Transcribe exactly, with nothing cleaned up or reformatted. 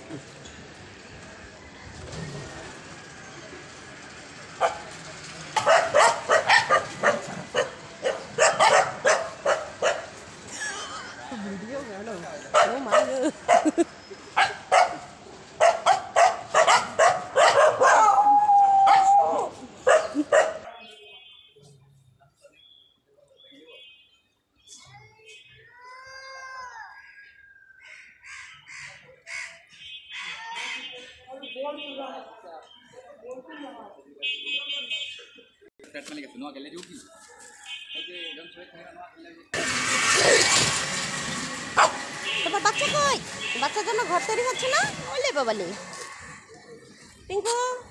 Video गाड़ो oh my তোমার বাচ্চা কই? বাচ্চার জন্য ঘর তৈরি হচ্ছে না? ওলে বাবালে টিঙ্কু